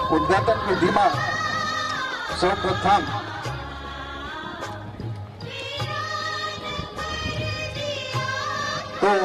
ઉદ્ઘાટન વિધિમાં સૌપ્રથમ તો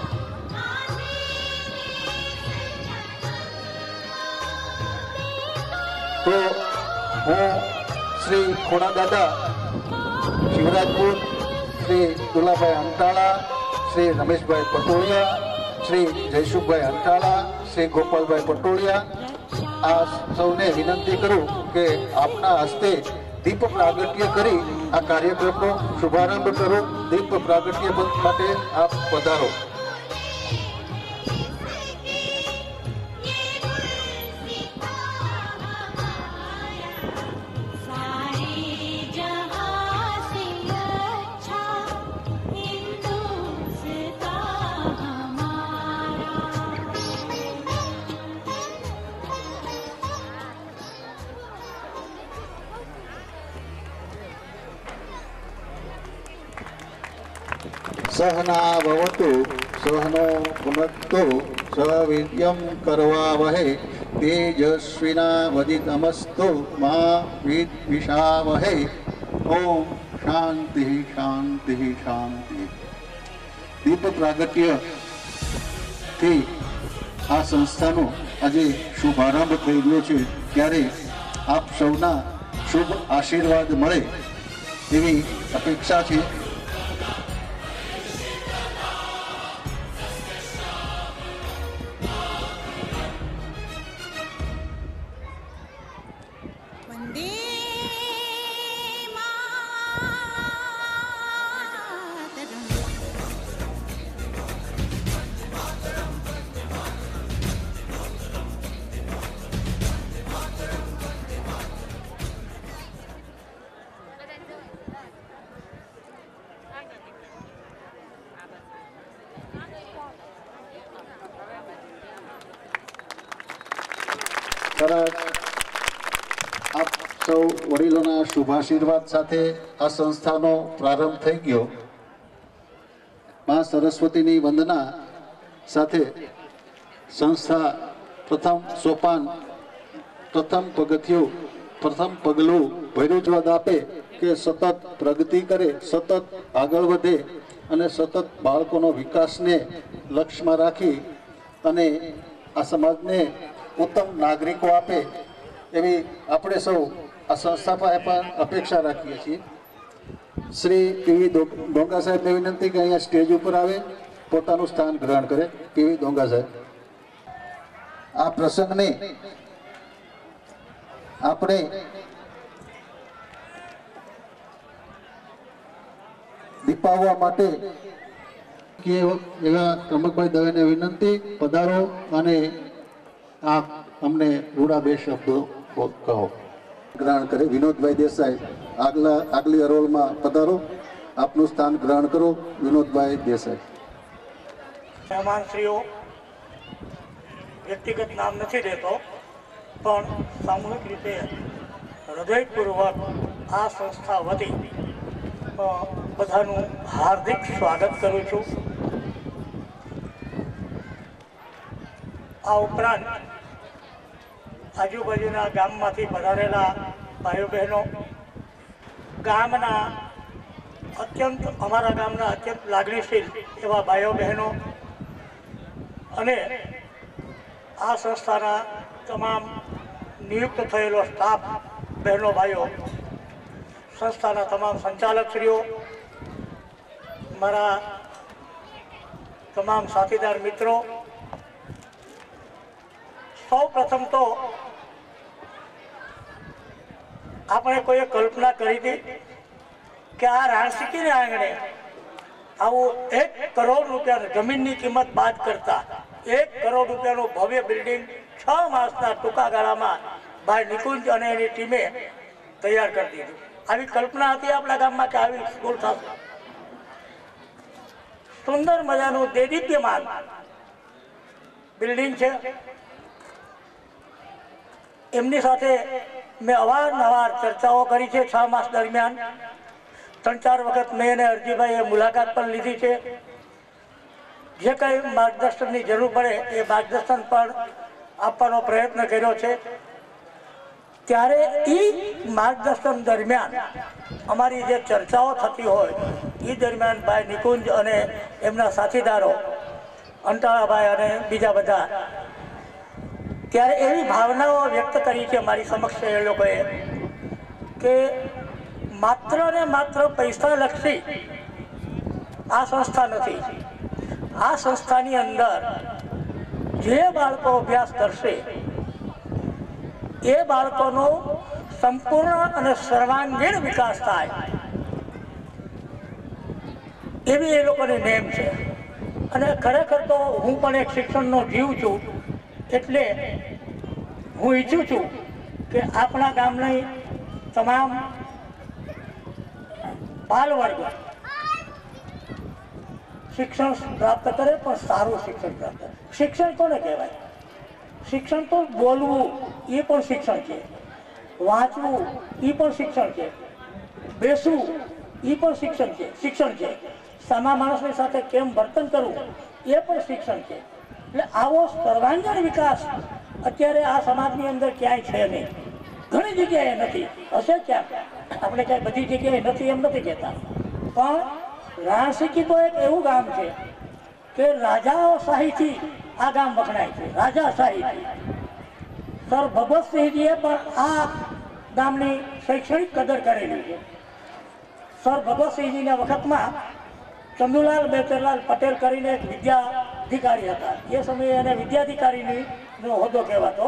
હું શ્રી ખોડા દાદા શિવરાજપુર, શ્રી દુલાભાઈ અંટાળા, શ્રી રમેશભાઈ પટોળિયા, શ્રી જયસુખભાઈ અંટાળા, શ્રી ગોપાલભાઈ પટોળિયા આ સૌને વિનંતી કરું કે આપના હસ્તે દીપ પ્રાગટ્ય કરી આ કાર્યક્રમનો શુભારંભ કરો. દીપ પ્રાગટ્ય માટે આપ પધારો. सहना भवतु सहनो भुनक्तु सवीर्यं करवावहै तेजस्विनावदितमस्तु मा विद्विषावहै. ओम शांति शांति शांति. દીપ પ્રાગટ્ય થી આ સંસ્થાનો આજે શુભારંભ થઈ ગયો છે ત્યારે આપ સૌના શુભ આશીર્વાદ મળે એવી અપેક્ષા છે. આપ સૌ વડીલોના શુભાશીર્વાદ સાથે આ સંસ્થાનો પ્રારંભ થઈ ગયો. મા સરસ્વતીની વંદના સાથે સંસ્થા પ્રથમ સોપાન, પ્રથમ પગથિયું, પ્રથમ પગલું ભૈરુજવાદ આપે કે સતત પ્રગતિ કરે, સતત આગળ વધે અને સતત બાળકોનો વિકાસને લક્ષ્યમાં રાખી અને આ સમાજને ઉત્તમ નાગરિકો આપે એવી આપણે સૌ આ સંસ્થા પાસે પણ અપેક્ષા રાખીએ છીએ. શ્રી પીવી ડોંગા સાહેબને વિનંતી કે અહીંયા સ્ટેજ ઉપર આવે, પોતાનું સ્થાન ગ્રહણ કરે. પીવી ડોંગા સાહેબ, આ પ્રસંગને આપણે દીપાવવા માટે એવા ત્રંબકભાઈ દવેને વિનંતી, પધારો અને આપ અમને રૂડા બે શબ્દો કહો. ગ્રહણ કરે. વિનોદભાઈ દેસાઈ આગલી હરોળમાં પધારો, આપનું સ્થાન ગ્રહણ કરો. વિનોદભાઈ દેસાઈ. મહેમાનશ્રીઓ, વ્યક્તિગત નામ નથી દેતો પણ સામૂહિક રીતે હૃદયપૂર્વક આ સંસ્થા વતી બધાનું હાર્દિક સ્વાગત કરું છું. આ ઉપરાંત આજુબાજુના ગામમાંથી પધારેલા ભાઈઓ બહેનો, ગામના અમારા ગામના અત્યંત લાગણીશીલ એવા ભાઈઓ બહેનો અને આ સંસ્થાના તમામ નિયુક્ત થયેલો સ્ટાફ બહેનો ભાઈઓ, સંસ્થાના તમામ સંચાલકશ્રીઓ, મારા તમામ સાથીદાર મિત્રો, સૌ પ્રથમ તો આપણે કોઈએ કલ્પના કરી હતી કે આ રાણસીકીને આંગણે આવું 1 કરોડ રૂપિયા જમીનની કિંમત બાદ કરતા 1 કરોડ રૂપિયાનું ભવ્ય બિલ્ડિંગ 6 માસના ટૂંકા ગાળામાં ભાઈ નિકુંજ અને એની ટીમે તૈયાર કરી દીધું. આવી કલ્પના હતી આપણા ગામમાં કે આવી સ્કૂલ થશે? સુંદર મજાનું દેદીપ્યમાન બિલ્ડિંગ છે. એમની સાથે મેં અવારનવાર ચર્ચાઓ કરી છે. 6 માસ દરમિયાન 3-4 વખત મેં અને અરજીભાઈએ મુલાકાત પણ લીધી છે. જે કંઈ માર્ગદર્શનની જરૂર પડે એ માર્ગદર્શન પણ આપવાનો પ્રયત્ન કર્યો છે. ત્યારે એ માર્ગદર્શન દરમિયાન અમારી જે ચર્ચાઓ થતી હોય એ દરમિયાન ભાઈ નિકુંજ અને એમના સાથીદારો અંટાળાભાઈ અને બીજા બધા ત્યારે એવી ભાવનાઓ વ્યક્ત કરી છે મારી સમક્ષ એ લોકોએ કે માત્ર ને માત્ર પૈસાલક્ષી આ સંસ્થા નથી. આ સંસ્થાની અંદર જે બાળકો અભ્યાસ કરશે એ બાળકોનો સંપૂર્ણ અને સર્વાંગીણ વિકાસ થાય એવી એ લોકોની નેમ છે. અને ખરેખર તો હું પણ એક શિક્ષણનો જીવ છું, એટલે હું ઈચ્છું છું કે આપણા ગામની તમામ બાલ વર્ગ શિક્ષણ પ્રાપ્ત કરે, પણ સારું શિક્ષણ પ્રાપ્ત કરે. શિક્ષણ કોને કહેવાય? શિક્ષણ તો બોલવું એ પણ શિક્ષણ છે, વાંચવું એ પણ શિક્ષણ છે, બેસવું એ પણ શિક્ષણ છે, સામા માણસની સાથે કેમ વર્તન કરવું એ પણ શિક્ષણ છે. એટલે આવો સર્વાંગીણ વિકાસ અત્યારે આ સમાજની અંદર ક્યાંય છે નહીં, ઘણી જગ્યાએ નથી, હશે ક્યાંક, આપણે ક્યાંય બધી જગ્યાએ નથી એમ નથી કહેતા. પણ રાણસીકી તો એક એવું ગામ છે કે રાજાશાહીથી આ ગામ વખણાય છે, રાજાશાહીથી. સર ભગવતસિંહજીએ પણ આ ગામની શૈક્ષણિક કદર કરેલી છે. સર ભગવતસિંહજીના વખતમાં ચંદુલાલ બેચરલાલ પટેલ કરીને એક વિદ્યાધિકારી હતા. એ સમયે એને વિદ્યાધિકારીનો હોદ્દો કહેવાતો.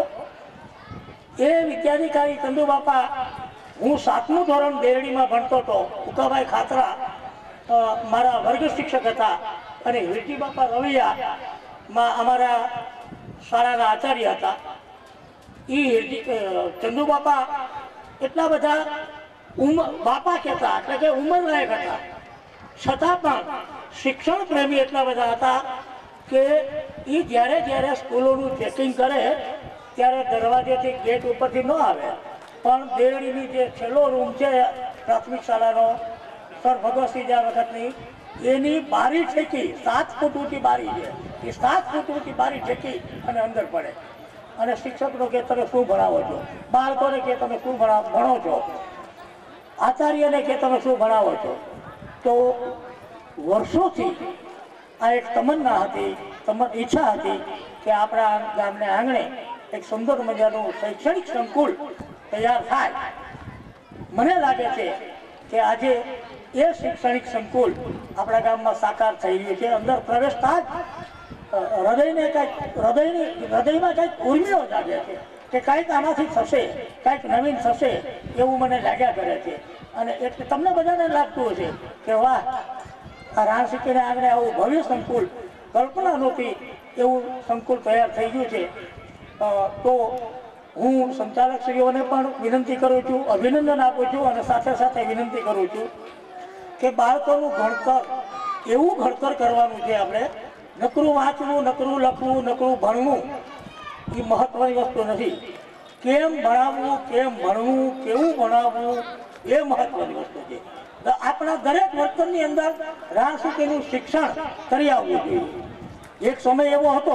એ વિદ્યાધિકારી ચંદુબાપા, હું 7મું ધોરણ દેરડીમાં ભણતો હતો, ઉકાભાઈ ખાતરા મારા વર્ગ શિક્ષક હતા, અને હિરજી બાપા રવિયામાં અમારા શાળાના આચાર્ય હતા. એ ચંદુબાપા એટલા બધા બાપા કહેતા, એટલે કે ઉંમરલાયક હતા, છતાં પણ શિક્ષણ પ્રેમી એટલા બધા હતા કે એ જ્યારે જ્યારે સ્કૂલોનું ચેકિંગ કરે ત્યારે દરવાજેથી ગેટ ઉપરથી ન આવે, પણ દેરડીની જે છેલ્લો રૂમ છે પ્રાથમિક શાળાનો સર ભગવતસિંહ વખતની, એની બારી ઠેકી, 7 ફૂટ ઊંચી બારી છે, એ 7 ફૂટ ઊંચી બારી ઠેકી અને અંદર પડે. અને શિક્ષકનો કે તમે શું ભણાવો છો, બાળકોને કે તમે શું ભણો છો, આચાર્યને કે તમે શું ભણાવો છો. તો વર્ષોથી આ એક તમન્ના હતી, ઈચ્છા હતી કે આપણા ગામને આંગણે એક સુંદર મજાનું શૈક્ષણિક સંકુલ તૈયાર થાય. મને લાગે છે કે આજે એ શૈક્ષણિક સંકુલ આપણા ગામમાં સાકાર થઈ રહ્યું છે. અંદર પ્રવેશતા જ હૃદયમાં કંઈક ઉર્મિઓ જાગે છે કે કંઈક આમાંથી થશે, કંઈક નવીન થશે એવું મને લાગ્યા કરે છે. અને એટલે તમને બધાને લાગતું હશે કે વાહ, આ રાણસીકીના આંગણે આવું ભવ્ય સંકુલ, કલ્પના નહોતી એવું સંકુલ તૈયાર થઈ ગયું છે. તો હું સંચાલકશ્રીઓને પણ વિનંતી કરું છું, અભિનંદન આપું છું, અને સાથે સાથે વિનંતી કરું છું કે બાળકોનું ભણતર એવું ઘડતર કરવાનું છે. આપણે નકરું વાંચવું, નકરું લખવું, નકરું ભણવું એ મહત્વની વસ્તુ નથી. કેમ ભણાવવું, કેમ ભણવું, કેવું ભણાવવું એ મહત્વની વસ્તુ છે. આપણા દરેક વર્તનની અંદર રાણસીકીનું શિક્ષણ કરી આવવું જોઈએ. એક સમય એવો હતો,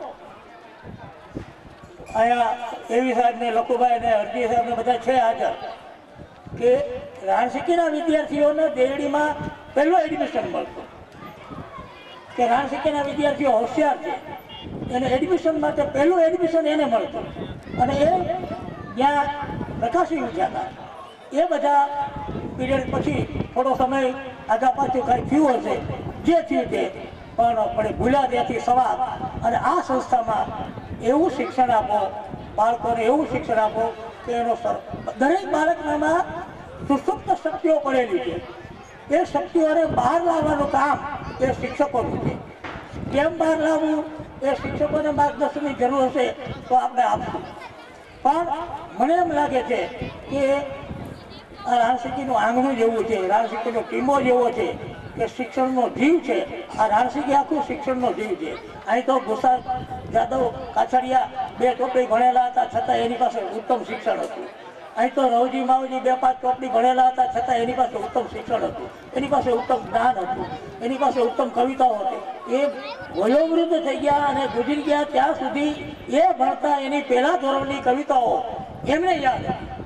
અહીંયા એવી સાહેબ ને લખુભાઈ ને હરજી સાહેબ ને બધા છે હાજર, કે રાણસીકીના વિદ્યાર્થીઓને દેરડીમાં પહેલો એડમિશન મળતું, કે રાણસીકીના વિદ્યાર્થીઓ હોશિયાર છે, એને એડમિશન માટે પહેલું એડમિશન એને મળતું. અને એ જ્યાં પ્રકાશી ઉઠ્યા હતા એ બધા પીરિયડ પછી થોડો સમય આગા પાછું કાંઈ થયું હશે, જે થયું તે પણ ભૂલ્યા ત્યાંથી સવાલ. અને આ સંસ્થામાં એવું શિક્ષણ આપો, બાળકોને એવું શિક્ષણ આપો કે એનો દરેક બાળકનામાં સુસુપ્ત શક્તિઓ પડેલી છે, એ શક્તિઓને બહાર લાવવાનું કામ એ શિક્ષકોનું છે. કેમ બહાર લાવવું એ શિક્ષકોને માર્ગદર્શનની જરૂર હશે તો આપણે આપશું. પણ મને એમ લાગે છે કે આ રાણસીકીનું આંગણું જેવું છે, રાણસીકીનો ટીમો જેવો છે કે શિક્ષણનો જીવ છે. આ રાણસીકી આખું શિક્ષણનો જીવ છે. અહીં તો ગુસા જાદવ કાછડિયા 2 ચોપડી ભણેલા હતા, છતાં એની પાસે ઉત્તમ શિક્ષણ હતું. અહીં તો રવજી માવજી 2-5 ચોપડી ભણેલા હતા, છતાં એની પાસે ઉત્તમ શિક્ષણ હતું, એની પાસે ઉત્તમ જ્ઞાન હતું, એની પાસે ઉત્તમ કવિતાઓ હતી. એ વયોવૃદ્ધ થઈ ગયા અને ગુજરી ગયા ત્યાં સુધી એ ભણતા એની પહેલા ધોરણની કવિતાઓ એમને યાદ હતી.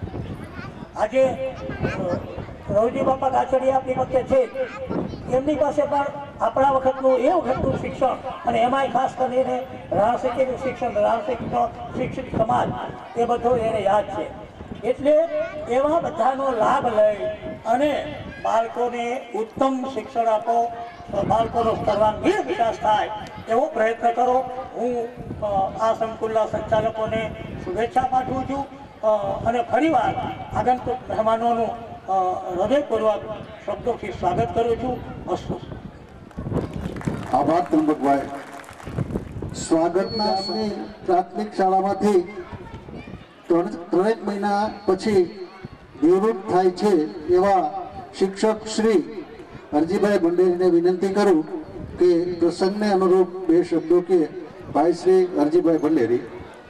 આજે રવજી બાપા કાછડિયા આપણી વખતે છે, એમની પાસે પણ આપણા વખતનું એ વખતનું શિક્ષણ અને એમાંય ખાસ કરીને રાણસીકીનું શિક્ષણ, રાણસીકનો શિક્ષિત સમાજ એ બધું એને યાદ છે. એટલે એવા બધાનો લાભ લઈ અને બાળકોને ઉત્તમ શિક્ષણ આપો, બાળકોનો સર્વાંગીણ વિકાસ થાય એવો પ્રયત્ન કરો. હું આ સંકુલના સંચાલકોને શુભેચ્છા પાઠવું છું અને ફરીવાર આગંતુક મહેમાનોનું હૃદયપૂર્વક શબ્દોથી સ્વાગત કરું છું. અસ્તુ. આભાર ત્રંબકભાઈ. સ્વાગતના પ્રાથમિક શાળામાંથી ત્રણેક મહિના પછી નિવૃત્ત થાય છે એવા શિક્ષક શ્રી હરજીભાઈ ભંડેરીને વિનંતી કરું કે પ્રસંગને અનુરૂપ બે શબ્દો કે ભાઈ શ્રી હરજીભાઈ ભંડેરી.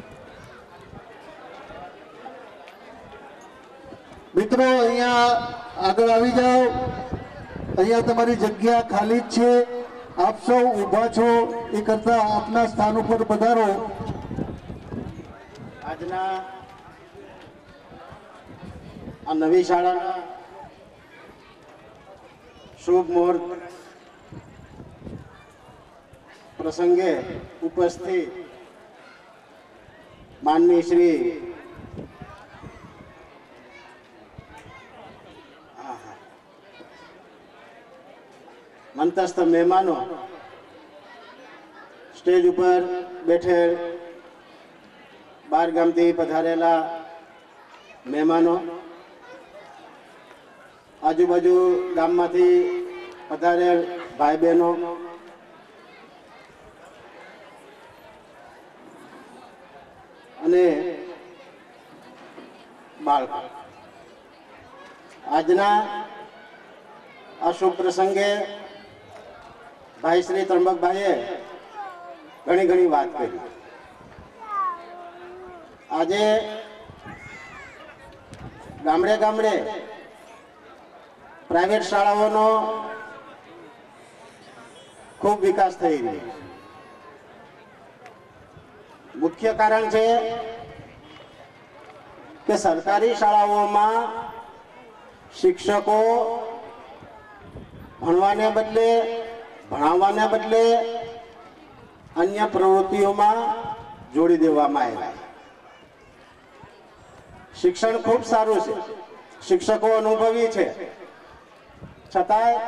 મિત્રો અહીંયા આગળ આવી જાઓ. અહીંયા તમારી જગ્યા ખાલી જ છે. આપ સૌ ઊભા છો એ કરતા આપના સ્થાન ઉપર પધારો. આજના આ નવી શાળાના શુભ મુહૂર્ત પ્રસંગે ઉપસ્થિત માનનીય શ્રી મંતસ્થ મહેમાનો, સ્ટેજ ઉપર બેઠેલ બાર ગામથી પધારેલા મહેમાનો, આજુબાજુ ગામમાંથી પધારેલ ભાઈ બહેનો, અને બાળકો, આજના આ શુભ પ્રસંગે ભાઈ શ્રી ત્રંબકભાઈએ ઘણી ઘણી વાત કરી. આજે ગામડે ગામડે પ્રાઇવેટ શાળાઓનો ખૂબ વિકાસ થઈ રહ્યો છે. મુખ્ય કારણ છે કે સરકારી શાળાઓમાં શિક્ષકો ભણવાને બદલે, ભણાવવાને બદલે અન્ય પ્રવૃત્તિઓમાં જોડી દેવામાં આવ્યા. શિક્ષણ ખૂબ સારું છે, શિક્ષકો અનુભવી છે, છતાંય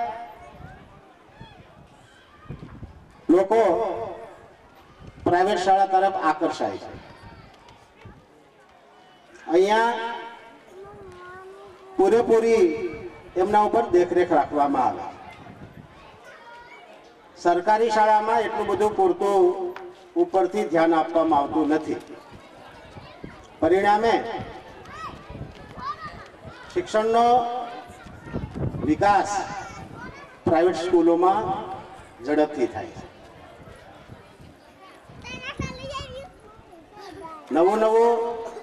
લોકો પ્રાઇવેટ શાળા તરફ આકર્ષાય છે. અહીંયા પૂરેપૂરી એમના ઉપર દેખરેખ રાખવામાં આવે. સરકારી શાળામાં એટલું બધું પૂરતું ઉપરથી ધ્યાન આપવામાં આવતું નથી. પરિણામે શિક્ષણનો વિકાસ પ્રાઇવેટ સ્કૂલોમાં ઝડપથી થાય છે. નવું નવું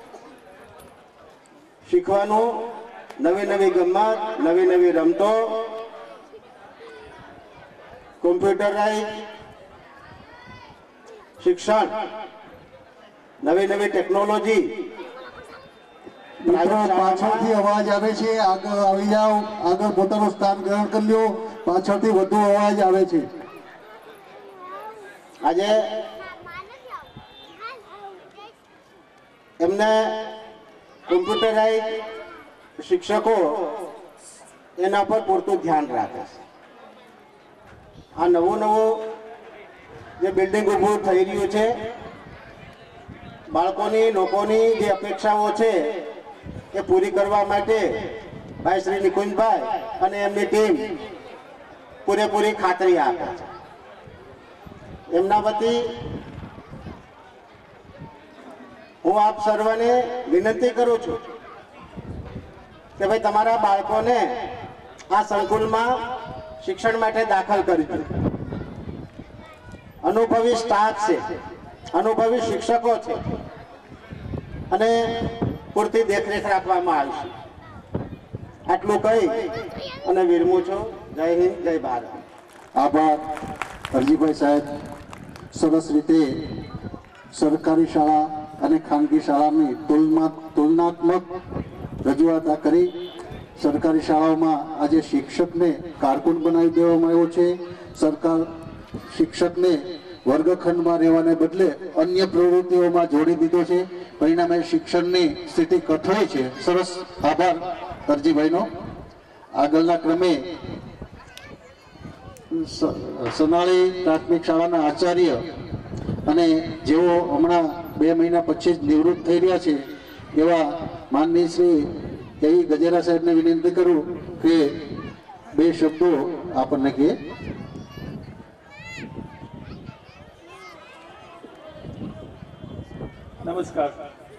શીખવાનું, નવી નવી ગમત, નવી નવી રમતો, કોમ્પ્યુટરાઇઝ શિક્ષણ, નવી નવી ટેકનોલોજી. મિત્રો પાછળથી અવાજ આવે છે, આગળ આવી જાઓ, આગળ પોતાનું સ્થાન ગ્રહણ કરી લો. પાછળથી વધુ અવાજ આવે છે. આજે એમને કોમ્પ્યુટરાઇઝ શિક્ષકો એના પર પૂરતું ધ્યાન રાખે છે. આ નવું નવું જે બિલ્ડિંગ ઊભું થઈ રહ્યું છે, બાળકોની, લોકોની જે અપેક્ષાઓ છે એ પૂરી કરવા માટે ભાઈ શ્રી નિકુંજભાઈ અને એમની ટીમ પૂરેપૂરી ખાતરી આપે છે. એમના વતી હું આપ સર્વને વિનંતી કરું છું કે ભાઈ તમારા બાળકોને આ સંકુલમાં શિક્ષણ માટે દાખલ કરજો. અનુભવી સ્ટાફ છે, અનુભવી શિક્ષકો છે અને પૂરતી દેખરેખ રાખવામાં આવશે. આટલું કહી અને વિરમું છું. જય હિન્દ, જય ભારત. આભાર હરજીભાઈ સાહેબ. સરસ રીતે સરકારી શાળા અને ખાનગી શાળાની તુલનાત્મક રજૂઆત આ કરી સરકારી શાળાઓમાં આજે શિક્ષકને કારકુન બનાવી દેવામાં આવ્યો છે. સરકાર શિક્ષકને વર્ગખંડમાં રહેવાને બદલે અન્ય પ્રવૃત્તિઓમાં જોડી દીધો છે. પરિણામે શિક્ષણની સ્થિતિ કઠોળ છે. સરસ, આભાર દરજીભાઈનો. આગળના ક્રમે સનાળી પ્રાથમિક શાળાના આચાર્ય અને જેઓ હમણાં 2 મહિના પછી જ નિવૃત્ત થઈ રહ્યા છે એવા માનનીય શ્રી એવી ગજેરા સાહેબને વિનંતી કરું કે 2 શબ્દો આપણને કહે. નમસ્કાર.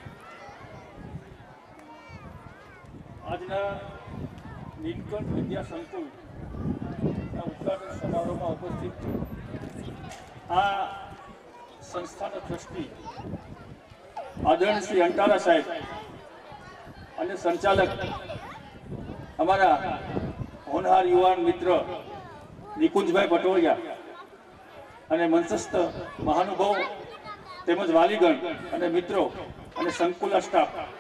આજના નીલકંઠ વિદ્યા સંકુલના ઉદ્ઘાટન સમારોહમાં ઉપસ્થિત આ સંસ્થાના ટ્રસ્ટી આદરણીય શ્રી અંટાલા સાહેબ અને સંચાલક અમારા હોનહાર યુવાન મિત્ર નિકુંજભાઈ પટોળિયા અને મંચસ્થ મહાનુભાવો તેમજ વાલીગણ અને મિત્રો અને સંકુલના સ્ટાફ